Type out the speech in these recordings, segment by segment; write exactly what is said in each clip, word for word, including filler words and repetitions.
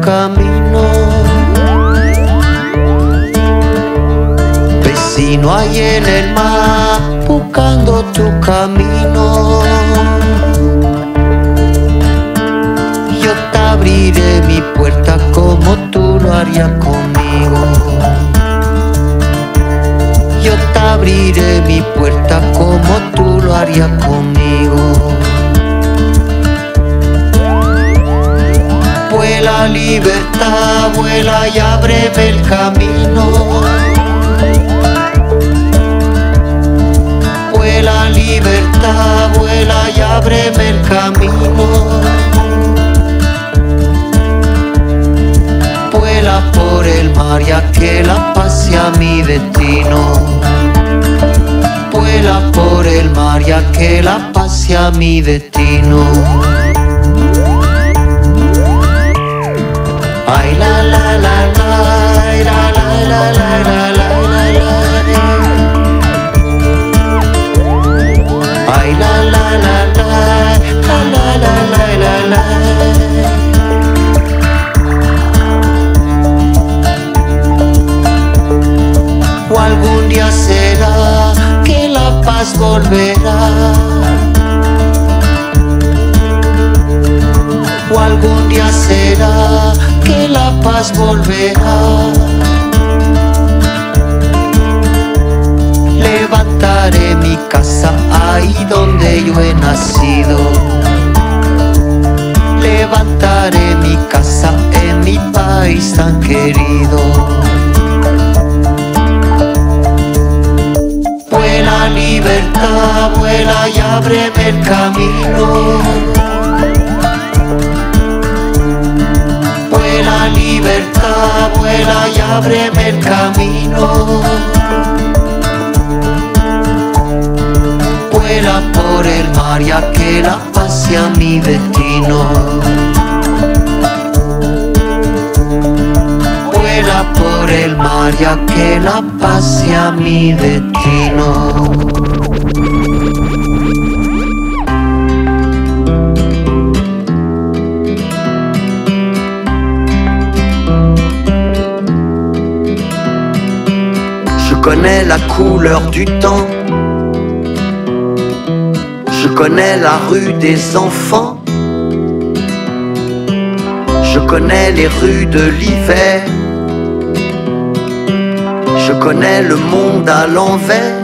camino. Vecino hay en el mar buscando tu camino. Yo te abriré mi puerta como tú lo harías conmigo. Yo te abriré mi puerta como tú lo harías conmigo. Vuela libertad, vuela y ábreme el camino. Vuela libertad, vuela y ábreme el camino. Vuela por el mar y a que la paz sea mi destino. Vuela por el mar y a que la paz sea mi destino. Ay la la la la, la la la la la la la. Ay la la la la, la la la la la la. O algún día será que la paz volverá. O algún día será que la paz volverá. Levantaré mi casa ahí donde yo he nacido. Levantaré mi casa en mi país tan querido. Vuela libertad, vuela y ábreme el camino. Vuela libertad, vuela y ábreme el camino. Vuela por el mar y a que la paz sea mi destino. Vuela por el mar y a que la paz sea mi destino. Je connais la couleur du temps. Je connais la rue des enfants. Je connais les rues de l'hiver. Je connais le monde à l'envers.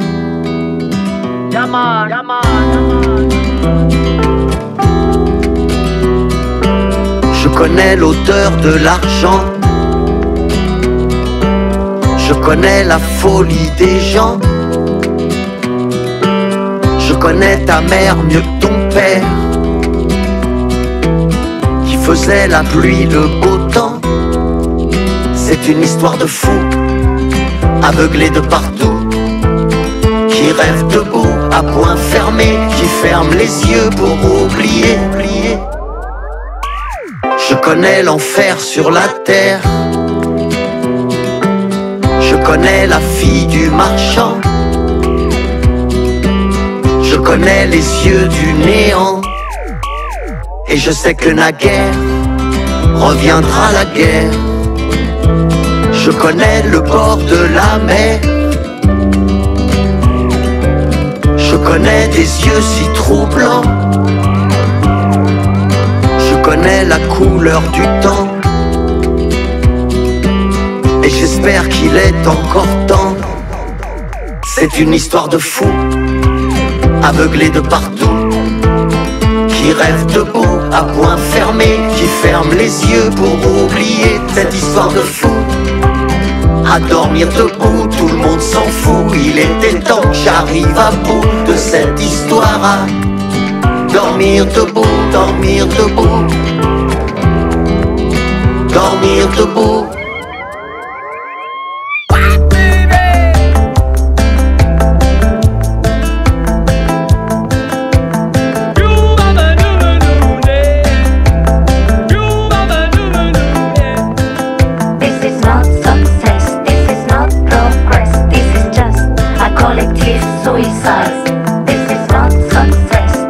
Je connais l'odeur de l'argent. Je connais la folie des gens. Je connais ta mère mieux que ton père, qui faisait la pluie, le beau temps. C'est une histoire de fou, aveuglé de partout, qui rêve debout à poing fermé, qui ferme les yeux pour oublier. Je connais l'enfer sur la terre. Je connais la fille du marchand. Je connais les yeux du néant. Et je sais que naguère reviendra la guerre. Je connais le bord de la mer. Je connais des yeux si troublants. Je connais la couleur du temps. Et j'espère qu'il est encore temps. C'est une histoire de fou, aveuglé de partout, qui rêve debout à poing fermé, qui ferme les yeux pour oublier. Cette histoire de fou, à dormir debout, tout le monde s'en fout. Il était temps que j'arrive à bout de cette histoire. À dormir debout, dormir debout, dormir debout.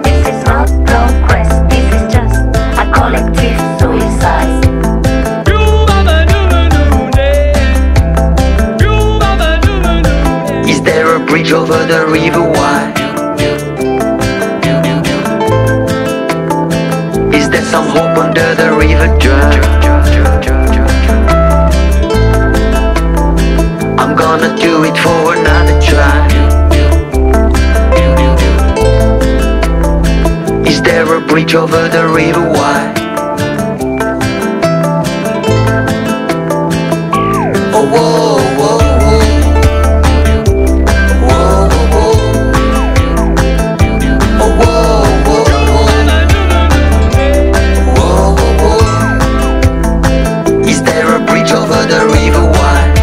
Suicide. the river wide? Is there some hope under the river dry? I'm gonna do it for another try. Is there a bridge over the river wide? Oh, whoa, whoa, whoa. Whoa, whoa, whoa. Oh, whoa, whoa, whoa. Whoa, whoa. Is there a bridge over the river wide?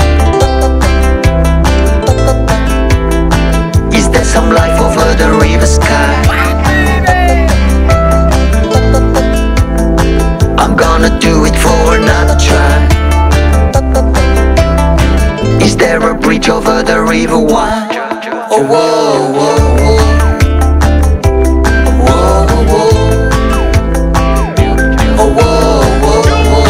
Is there some life over the river sky? I'm gonna do it for another try. Is there a bridge over the river wide? Oh, whoa, whoa, whoa. Whoa, whoa. Oh, whoa, whoa, whoa.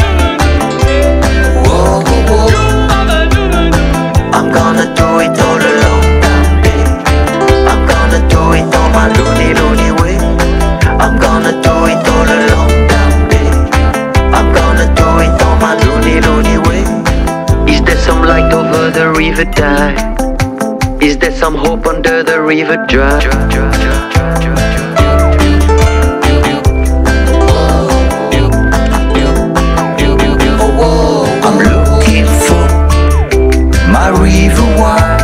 Whoa, whoa. I'm gonna do it all alone down there. I'm gonna do it on my loony, loony way. I'm gonna do it all alone down there. I'm gonna do it on my loony, loony way. Is there some light over the river die? Is there some hope under the river dry? I'm looking for my river wide.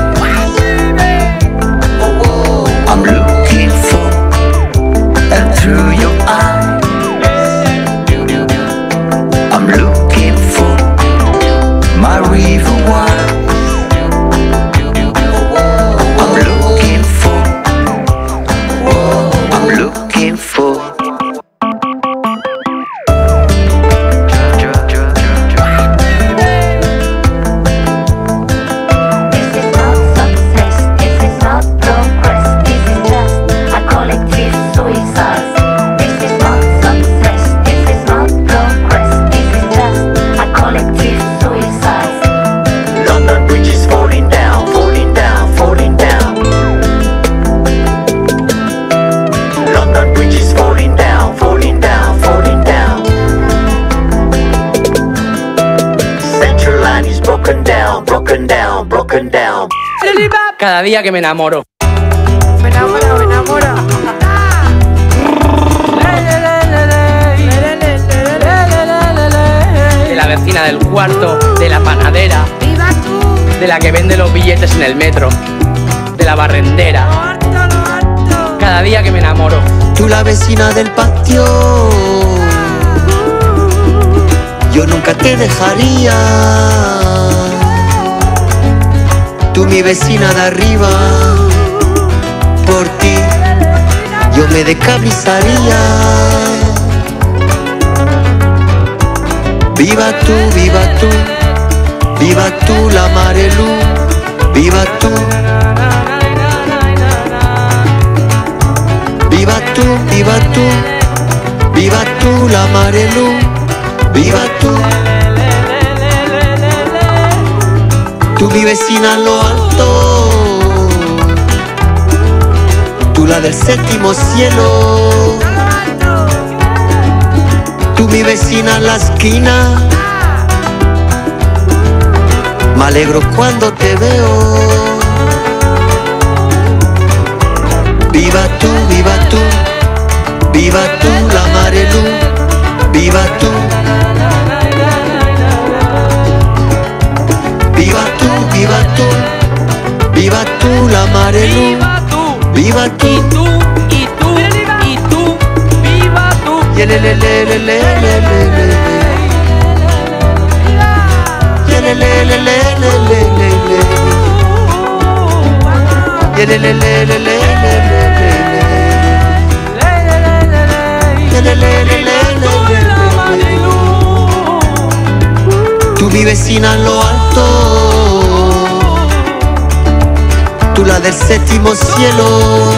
I'm looking for, and through your eyes I'm looking for my river wide. I'm looking for, I'm looking for. This is not success, this is not progress, this is just a collective suicide. This is not success, this is not progress, this is just a collective suicide. London Bridge is falling down, falling down, falling down. London Bridge is falling down, falling down, falling down. Central Line is broken down, broken down, broken down. Cada día que me enamoro. Me enamoro, me enamoro. De la vecina del cuarto, de la panadera, ¡Viva tú! de la que vende los billetes en el metro, de la barrendera. ¡Lo harto, lo harto! Cada día que me enamoro. Tú la vecina del patio, yo nunca te dejaría. Tú mi vecina de arriba, por ti yo me decabrizaría. Viva tú, viva tú, viva tú la Marelú, viva tú. Viva tú, viva tú, viva tú la Marelú, viva tú. Tú mi vecina en lo alto, tú la del séptimo cielo. Tú mi vecina en la esquina, me alegro cuando te veo. Viva tú, viva tú, viva tú la Marelú, viva tú. Viva tú, viva tú, viva tú la Marelú, viva tú. Y tú, y tú, y tú, viva tú. Yelelelelelelelele. Yelelelelelelelele. Yelelelelelelelele. Yelelelelelelele. Tú mi vecina en lo alto, tú la del séptimo cielo.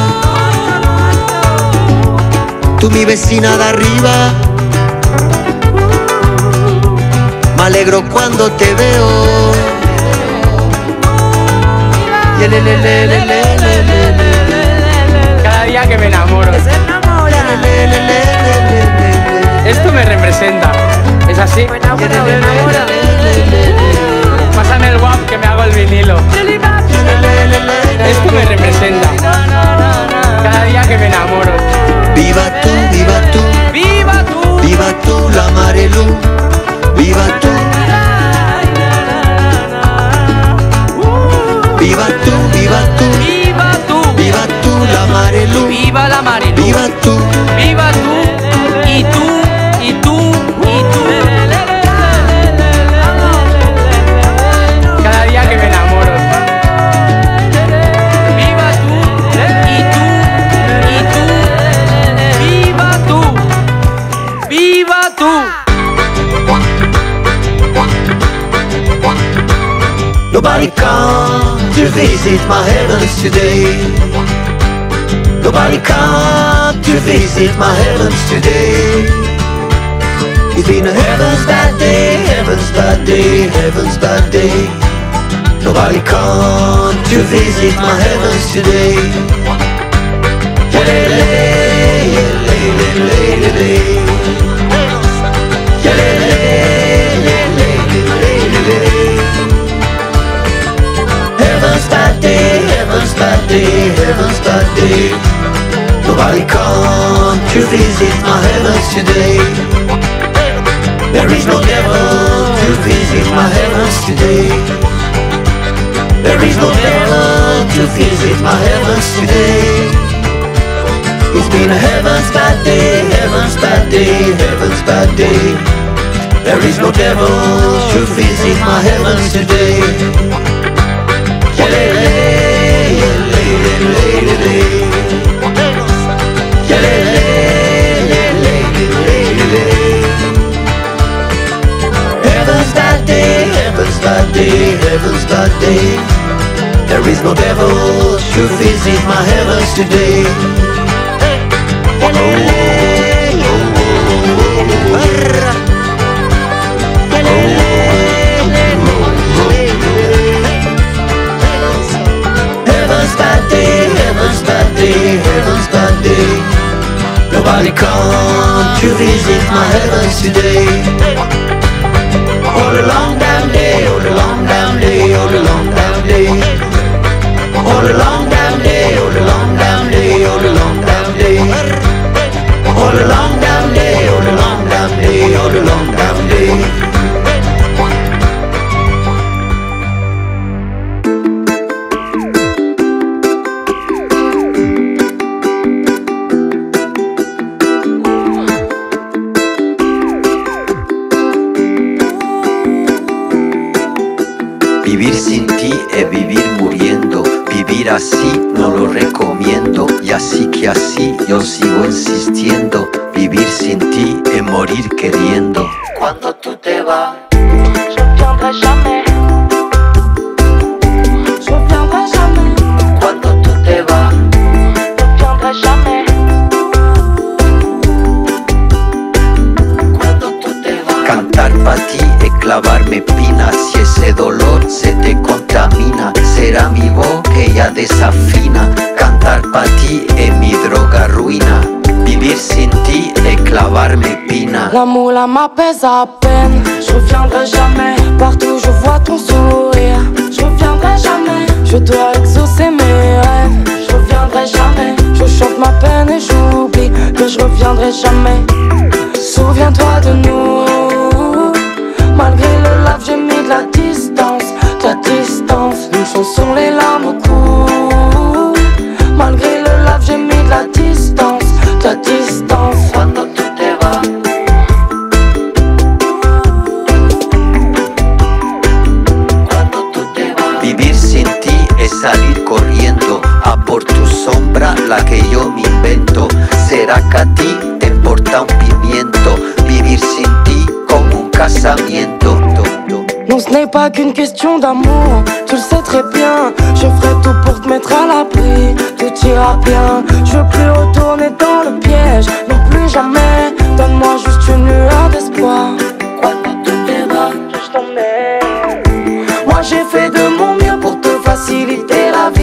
Tú mi vecina de arriba, me alegro cuando te veo. Cada día que me enamoro. Se enamora. Esto me representa. ¿Es así? Me enamora, me enamora. Pásame el guap que me hago el vinilo. Esto me representa. Cada día que me enamoro. Viva tú, viva tú, ¡Viva tú! viva tú la Marelú, viva tú, viva tú, viva tú, ¡Viva tú! viva tú la Marelú, ¡Viva la Marilú! viva tú, ¡Viva tú! Y tú, y tú, y tú. Cada día que me enamoro. ¡Viva tú! Y tú, y tú. ¡Viva tú! ¡Viva tú! Nobody come to visit my heavens today. Nobody come to visit my heavens today. It's been a heavens bad day, heavens bad day, heavens bad day. Nobody come to visit my heavens today. Yelele, yele, yele, yele. Yelele, yele, yele, yele. Heaven's bad day, heaven's bad day, heaven's bad day. Nobody come to visit my heavens today. There is no devil to visit my heavens today. There is no devil to visit my heavens today. It's been a heaven's bad day, heaven's bad day, heaven's bad day. There is no devil to visit my heavens today. Yelele, yele, yele, yele. Yelele, yele, yele, yele. Heaven's bad day, heaven's bad day, heaven's bad day. There is no devil to visit my heavens today. Oh, oh, oh, oh, oh. Heaven's bad day, heaven's bad day, heaven's bad day. Nobody come to visit my heavens today. All a long damn day, all a long damn day, all a long damn day. All a long damn day, all a long damn day, all a long damn day. All a long damn day, all a long damn day, all a long damn day. Vivir sin ti es vivir muriendo. Vivir así no lo recomiendo. Y así que así yo sigo insistiendo. Vivir sin ti es morir queriendo. Cuando tú te vas, Je reviendrai jamais. Je reviendrai jamais. cuando tú te vas, Je reviendrai jamais. cuando tú te vas. Cantar pa' ti es clavarme espinas. Si ese dolor se te contamina, será mi voz que ya desafina. Cantar pa' ti es mi droga ruina. Vivir sin ti es clavarme espina. L'amour là m'apaise à peine. Je reviendrai jamais. Partout je vois ton sourire. Je reviendrai jamais. Je dois exaucer mes rêves. Je reviendrai jamais. Je chante ma peine et j'oublie que je reviendrai jamais. Souviens-toi de nous. Malgré le lave j'ai mis de la distance. De la distance. Une chanson les larmes coulent. Malgré le lave j'ai mis de la distance. De la distance. Cuando tú te vas, cuando tú te vas. Vivir sin ti es salir corriendo a por tu sombra, la que yo me invento. ¿Será que a ti te importa un pimiento? Vivir sin ti como un casamiento. Non, ce n'est pas qu'une question d'amour, tu le sais très bien. Je ferai tout pour te mettre à l'abri, tout ira bien. Je veux plus retourner dans le piège, non plus jamais. Donne-moi juste une lueur d'espoir. Cuando tú te vas, Je t'emmène. Moi j'ai fait de mon mieux pour te faciliter la vie.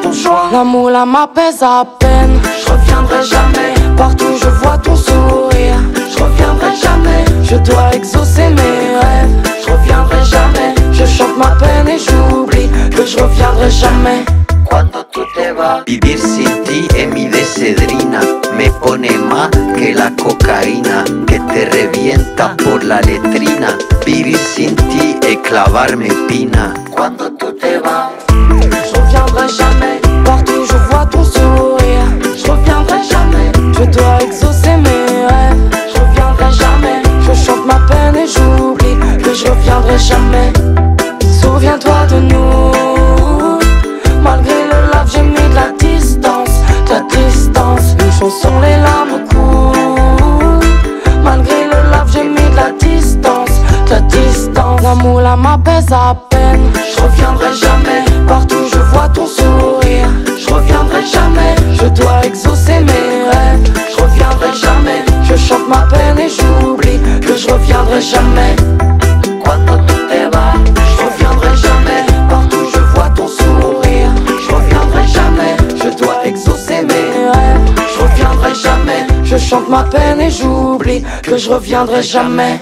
ton choix. L'amour là m'apaise à peine. Je reviendrai jamais. Partout je vois ton sourire. Je reviendrai jamais. Je dois exaucer mes rêves. Je reviendrai jamais. Je chante ma peine et j'oublie que je reviendrai jamais. Cuando tú te vas, vivir sin ti es mi decedrina. Me pone más que la cocaína que te revienta por la letrina. Vivir sin ti es clavarme pina. Cuando tú te vas, je reviendrai jamais. Partout je vois ton sourire. Je reviendrai jamais. Je dois exaucer mes rêves. Je reviendrai jamais. Je chante ma peine et j'oublie que je reviendrai jamais. Souviens-toi de nous. Malgré le lave, j'ai mis de la distance, de la distance. Une chanson, les larmes coulent. Malgré le lave, j'ai mis de la distance, de la distance. L'amour là m'apaise à peine. Je reviendrai jamais. Partout je vois ton sourire. Je reviendrai jamais. Je dois exaucer mes rêves. Je reviendrai jamais. Je chante ma peine et j'oublie que je reviendrai jamais. cuando tú te vas, Je reviendrai jamais. Partout je vois ton sourire. Je reviendrai jamais. Je dois exaucer mes rêves. Je reviendrai jamais. Je chante ma peine et j'oublie que je reviendrai jamais.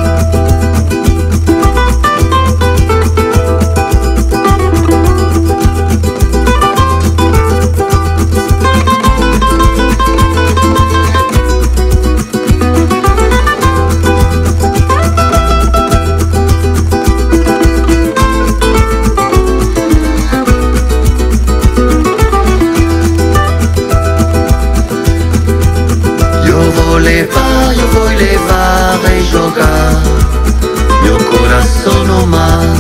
levar, io voglio levare e giocare mio corazzone mai.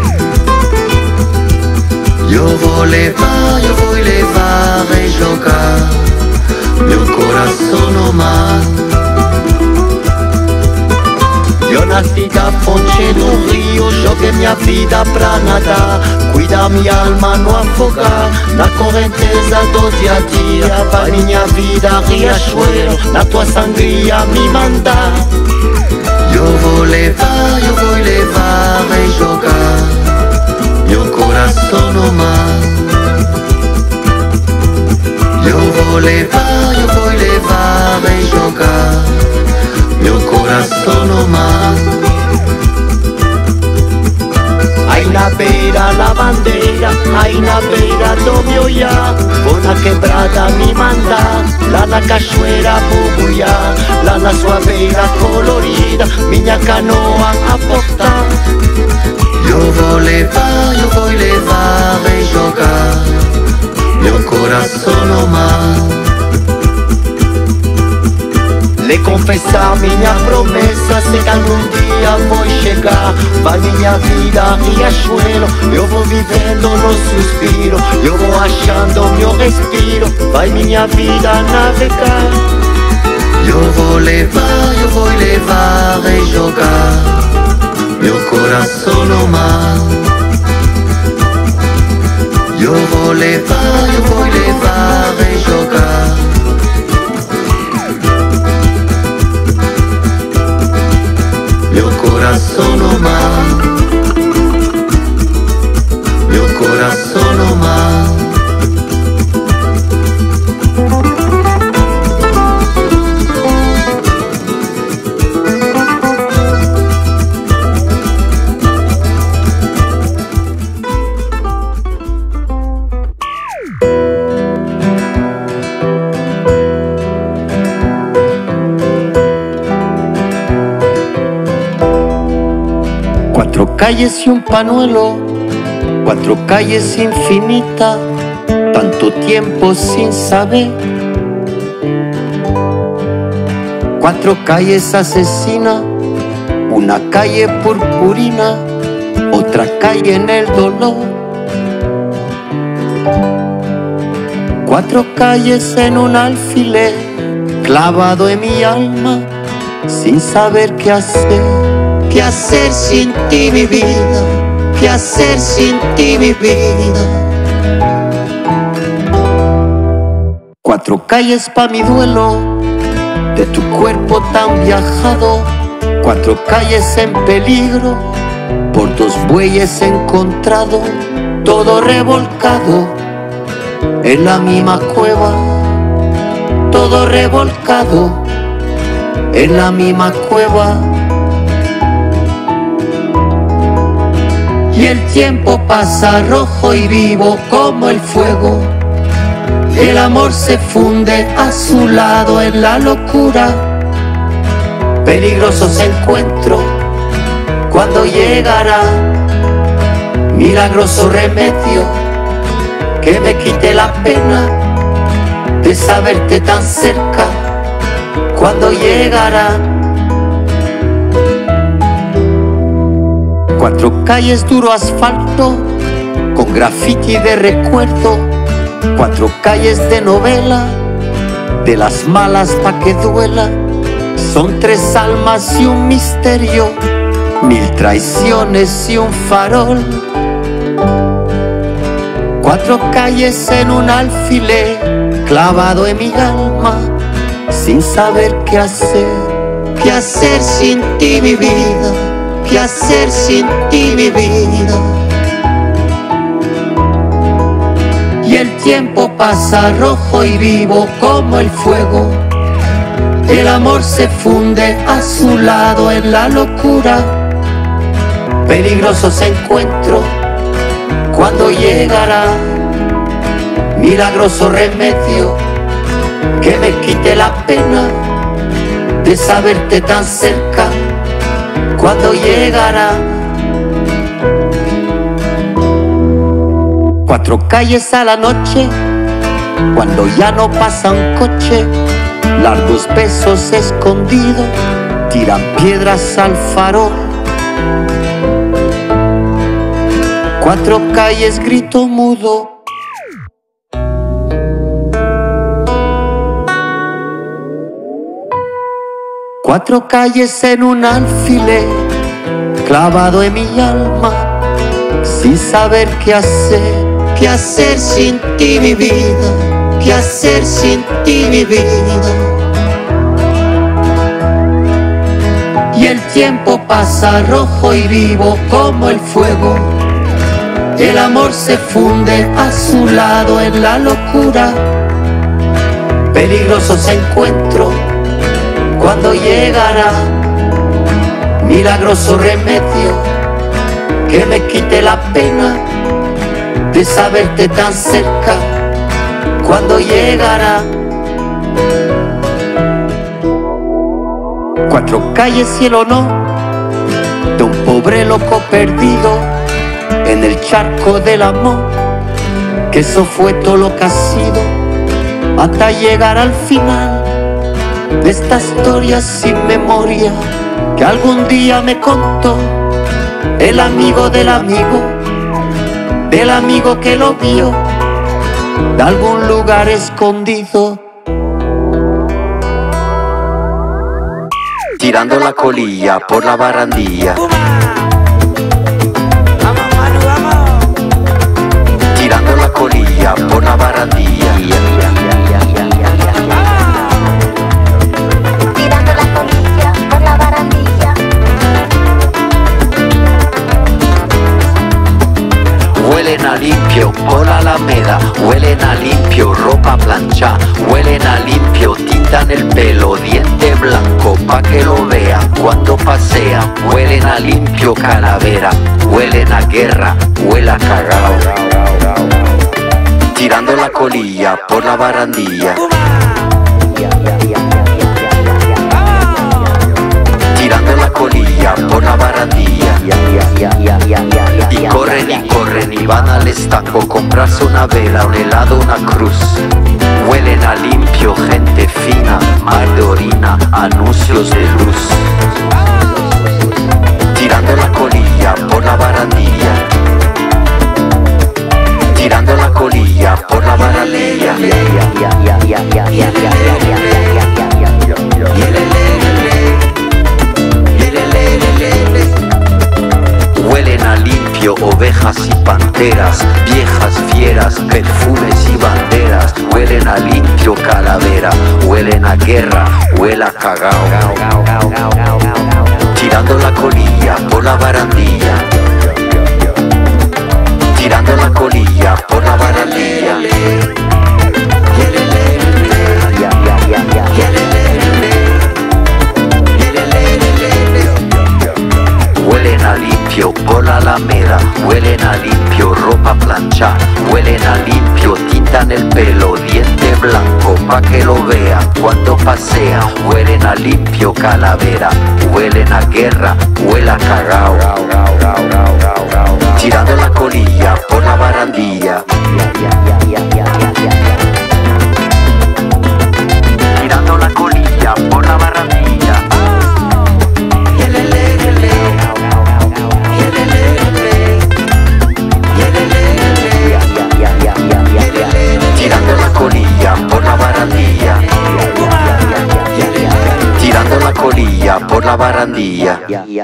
Io voglio levare, io voglio levare e giocare mio corazzone mai. Io nasci da fonte de un rio, gioco mia vita pra nadar, cuida mia alma no afogar, na correnteza do dia a dia, vai minha vida riachuelo, na tua sangria mi mandar. Io voglio levare, io voglio levare e giocare mio corazzone mai. Io voglio levare, io voglio levare e giocare mio corazzone mai. Hay na beira la bandera, hay na beira do mio ya, bona quebrada mi manda, la na cachoeira bubuia, la na sua beira colorida, minha canoa a portar. Io voglio levare, io voglio levare e giocare mio corazzone mai. Le confessar minha promessa, sei que algum dia vou chegar. Vai minha vida, riachuelo, eu vou vivendo no suspiro, eu vou achando meu respiro, vai minha vida navegar. Eu vou levar, eu vou levar e jogar meu coração mar. Eu vou levar, eu vou levar e jogar meu coração mar, meu coração mar. Cuatro calles y un panuelo, cuatro calles infinitas, tanto tiempo sin saber. Cuatro calles asesinas, una calle purpurina, otra calle en el dolor. Cuatro calles en un alfiler, clavado en mi alma, sin saber qué hacer. ¿Qué hacer sin ti, mi vida? ¿Qué hacer sin ti, mi vida? Cuatro calles pa' mi duelo, de tu cuerpo tan viajado. Cuatro calles en peligro, por dos bueyes encontrado, todo revolcado. en la misma cueva, todo revolcado en la misma cueva. Y el tiempo pasa rojo y vivo como el fuego. El amor se funde a su lado en la locura. Peligrosos encuentros cuando llegará milagroso remedio que me quite la pena de saberte tan cerca. Cuando llegará cuatro calles duro asfalto con graffiti de recuerdo, cuatro calles de novela, de las malas pa' que duela. Son tres almas y un misterio, mil traiciones y un farol. Cuatro calles en un alfiler clavado en mi alma, sin saber qué hacer, qué hacer sin ti mi vida, qué hacer sin ti mi vida. Y el tiempo pasa rojo y vivo como el fuego. El amor se funde a su lado en la locura. Peligrosos encuentros cuando llegará milagroso remedio que me quite la pena de saberte tan cerca. Cuando llegará cuatro calles a la noche, cuando ya no pasa un coche, largos besos escondidos tiran piedras al farol. Cuatro calles, grito mudo. Cuatro calles en un alfiler clavado en mi alma, sin saber qué hacer, qué hacer sin ti mi vida, qué hacer sin ti mi vida. Y el tiempo pasa rojo y vivo como el fuego. El amor se funde a su lado en la locura. Peligrosos encuentros cuando llegará milagroso remedio que me quite la pena de saberte tan cerca. Cuando llegará cuatro calles cielo no de un pobre loco perdido en el charco del amor, que eso fue todo lo que ha sido hasta llegar al final de esta historia sin memoria que algún día me contó el amigo del amigo, del amigo que lo vio de algún lugar escondido. Tirando la colilla por la barandilla, tirando la colilla por la barandilla. Tirando la colilla por la barandilla. Huelen a limpio por la alameda, huelen a limpio ropa plancha, huelen a limpio tinta en el pelo, diente blanco pa' que lo vea cuando pasea, huelen a limpio calavera, huelen a guerra, huele a cagao. Tirando la colilla por la barandilla, tirando la colilla por la barandilla. Y corren y corren y van al estanco, comprarse una vela, un helado, una cruz. Huelen a limpio, gente fina, mar de orina, anuncios de luz. Tirando la colilla por la barandilla, tirando la colilla por la barandilla. Huelen a limpio ovejas y panteras, viejas fieras, perfumes y banderas. Huelen a limpio calavera, huelen a guerra, huele a cagao. Tirando la colilla por la barandilla, tirando la colilla por la barandilla. a limpio por la alameda, huelen a limpio ropa plancha, huelen a limpio tinta en el pelo, diente blanco pa' que lo vea cuando pasea, huelen a limpio calavera, huelen a guerra, huele a cagao, tirando la colilla por la barandilla, tirando la colilla por la barandilla. Tirando la colilla por la barandilla, tirando la colilla por la barandilla.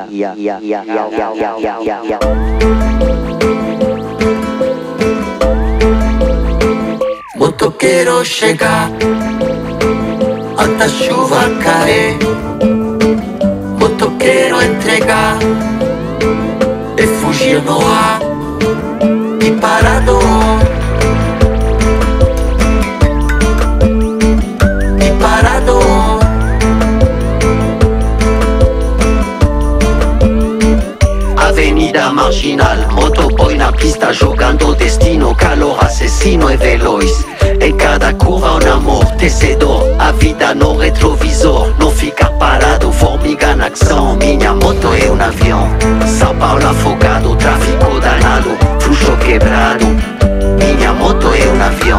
Motoquero chega, alta chuva cae, motoquero entregar e fugir no ar, e parado. Avenida marginal, motoboy na pista jogando destino, calor assassino e veloz. Em cada curva um amortecedor, a vida no retrovisor, não ficar parado, formiga na ação. Minha moto é um avião, São Paulo afogado, tráfico danado, fluxo quebrado. Minha moto é um avião.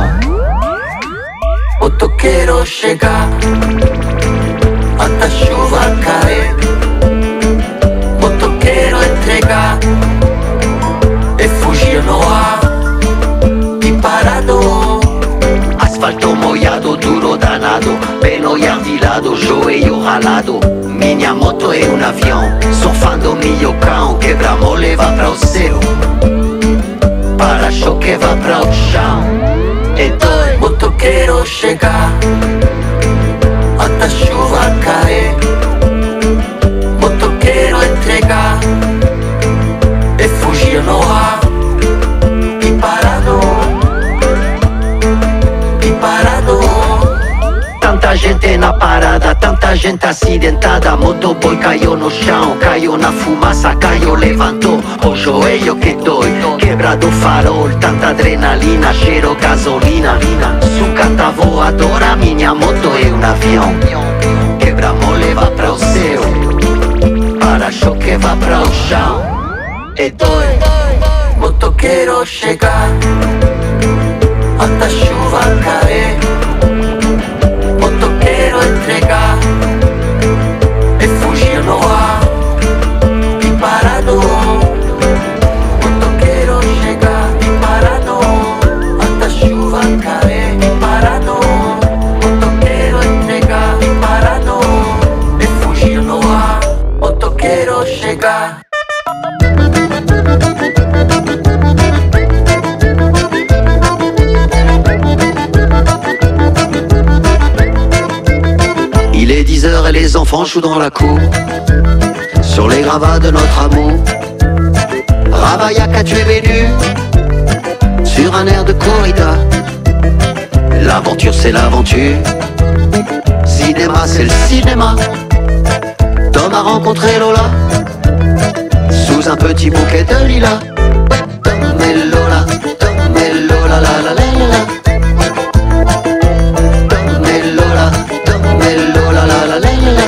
Motoquero chegar, alta chuva cair, motoquero entregar e fugir no ar, e parado. Asfalto molhado, duro danado, pelo ardilado, joelho ralado. Minha moto é um avião, surfando milhocão, quebra-mole vai para o céu, para-choque vai para o chão. Então motoquero chegar, alta chuva cair, motoquero entregar e fugir no ar, e parado, e parado. Tanta gente na parada, tanta gente acidentada, motoboy caiu no chão, caiu na fumaça, caiu, levantou, o joelho que dói, quebrado farol, tanta adrenalina, cheiro gasolina, sucata voadora, minha moto é um avião, quebra-mole vai para o céu, para-choque vai para o chão, e dói, motoquero chegar, alta chuva cair, motoquero entregar e fugir no ar, e parado. Motoquero chegar, e parado, alta chuva cair, e parado. Motoquero entregar, e parado e fugir no ar, motoquero chegar. Il est dix heures et les enfants jouent dans la cour, sur les gravats de notre amour. Ravaillac a tué Bénu, sur un air de corrida. L'aventure c'est l'aventure, cinéma c'est le cinéma. Tom a rencontré Lola, sous un petit bouquet de lilas. Tom et Lola, Tom et Lola, la la la la la. Tom et Lola, Tom et Lola, la la la la la.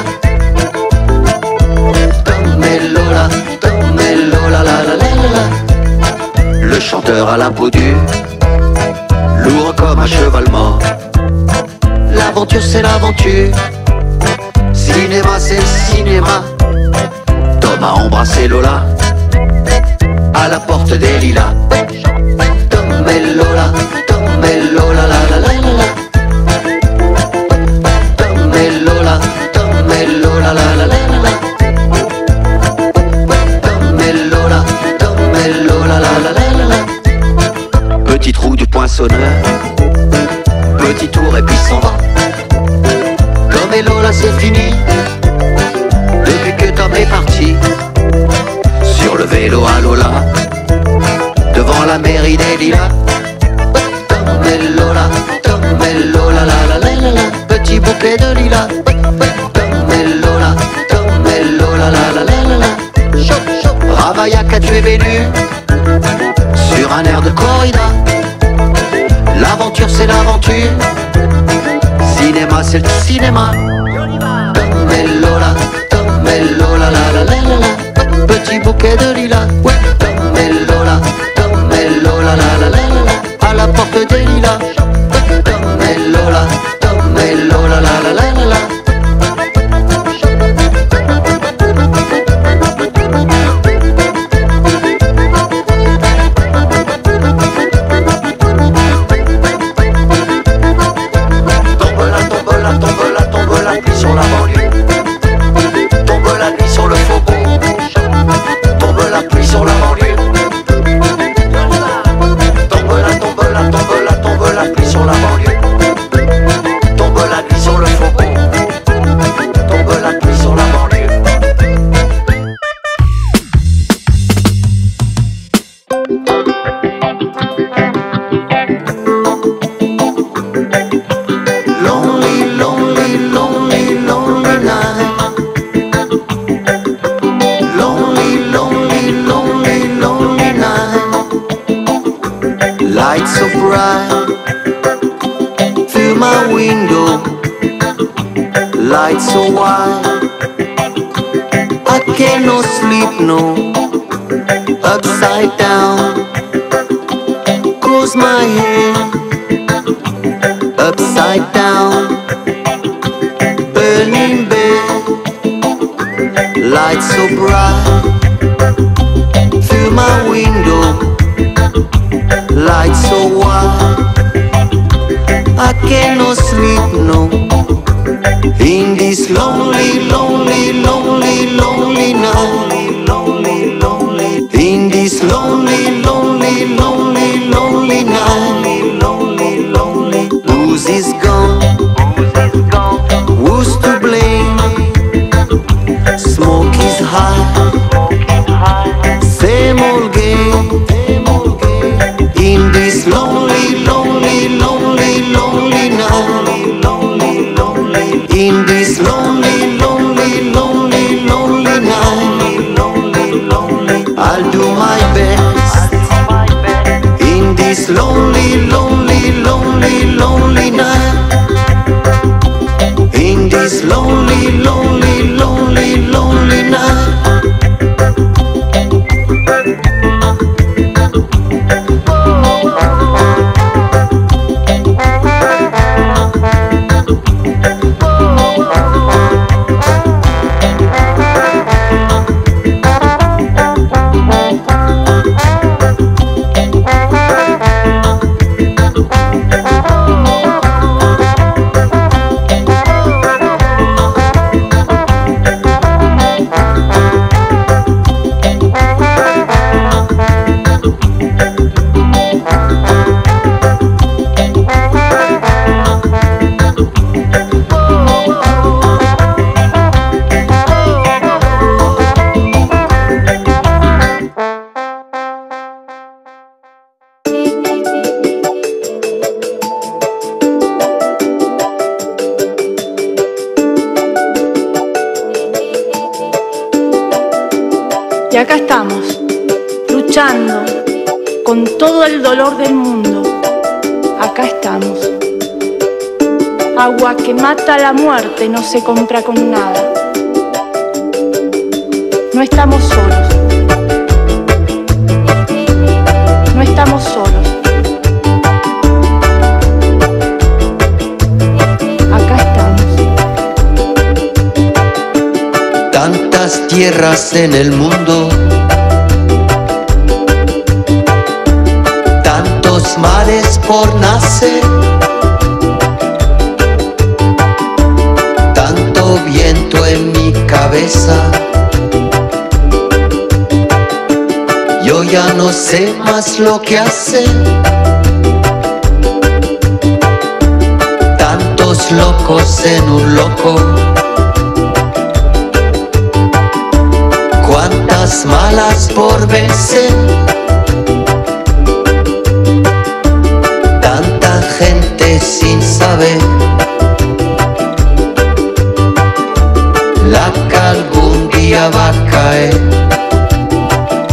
Tom et Lola, Tom et Lola, la la la la la. Le chanteur à la peau dure, lourd comme un cheval mort. L'aventure c'est l'aventure, cinéma c'est le cinéma. Tom a embrassé Lola, à la porte des lilas. Tom et Lola, Tom et Lola, la la la la la. Tom et Lola, Tom et Lola, la la la la la. Tom et Lola, Tom et Lola, la la la la la. Petit trou du poinçonneur, petit tour et puis s'en va. Tom et Lola c'est fini, depuis que Tom est parti. Sur le vélo à Lola, devant la mairie des lilas. Tom et Lola, Tom et Lola, la la la la la. Petit bouquet de lilas. Tom et Lola, Tom et Lola, la la la la la. Chop, chop. Ravaillac, tu es venu sur un air de corrida. L'aventure c'est l'aventure, cinéma c'est le cinéma. Tommellola, tommellola, la la la la la. Petit bouquet de lilas, ouais. Tommellola, tommellola, la la la la la. À la porte des lilas. Tommellola, tommellola, la la la la la. Lights so bright through my window, lights so wide, I cannot sleep, no. Upside down goes my head, upside down, burning bed. Lights so bright through my window, lights so wide, I cannot sleep, no. In this lonely, lonely, lonely, lonely night, lonely, lonely. In this lonely, lonely, lonely, lonely night, lonely, lonely. Who's is gone? Who's to blame? Smoke is high, same old game. In this lonely, lonely, lonely, lonely night, lonely, lonely. In this lonely, lonely, lonely, lonely night, lonely, lonely. I'll do my best. In this lonely, lonely, lonely, lonely night. In this lonely, lonely, lonely, lonely night. Y acá estamos, luchando con todo el dolor del mundo. Acá estamos. Agua que mata la muerte no se compra con nada. No estamos solos. No estamos solos. Acá estamos. Tantas tierras en el mundo, tantos mares por nacer, tanto viento en mi cabeza. Yo ya no sé más lo que hacer. Tantos locos en un loco, cuántas malas por vencer. Tanta gente sin saber la que algún día va a caer.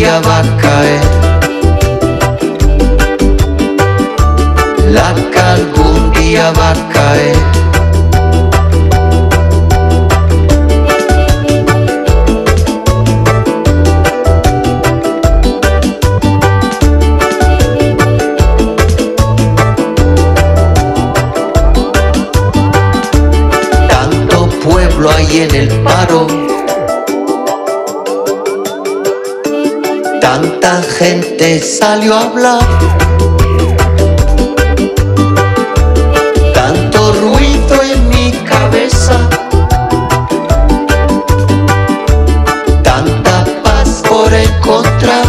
día va a caer, la que algún día va a caer. Tanto pueblo hay en el paro, tanta gente salió a hablar, tanto ruido en mi cabeza, tanta paz por encontrar.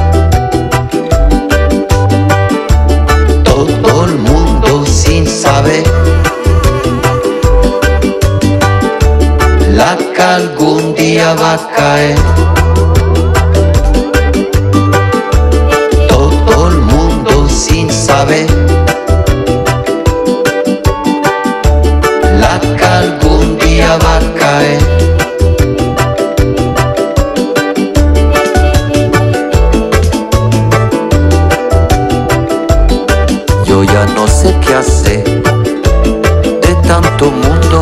Todo el mundo sin saber la que algún día va a caer. Todo el mundo sin saber la que algún día va a caer. Yo ya no sé qué hacer de tanto mundo,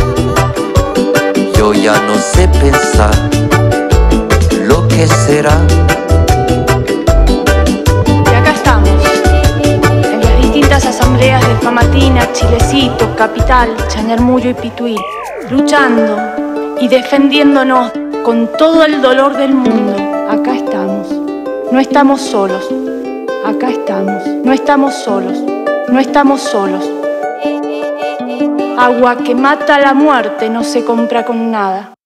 yo ya no sé pensar lo que será. Y acá estamos, en las distintas asambleas de Famatina, Chilecito, Capital, Chañarmullo y Pituí, luchando y defendiéndonos con todo el dolor del mundo. Acá estamos, no estamos solos, acá estamos, no estamos solos, no estamos solos. Agua que mata la muerte no se compra con nada.